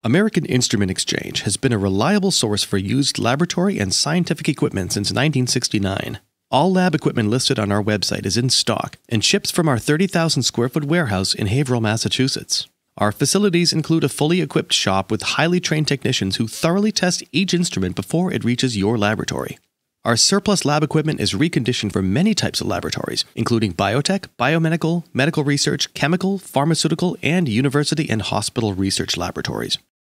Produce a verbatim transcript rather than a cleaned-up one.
American Instrument Exchange has been a reliable source for used laboratory and scientific equipment since nineteen sixty-nine. All lab equipment listed on our website is in stock and ships from our thirty thousand square foot warehouse in Haverhill, Massachusetts. Our facilities include a fully equipped shop with highly trained technicians who thoroughly test each instrument before it reaches your laboratory. Our surplus lab equipment is reconditioned for many types of laboratories, including biotech, biomedical, medical research, chemical, pharmaceutical, and university and hospital research laboratories.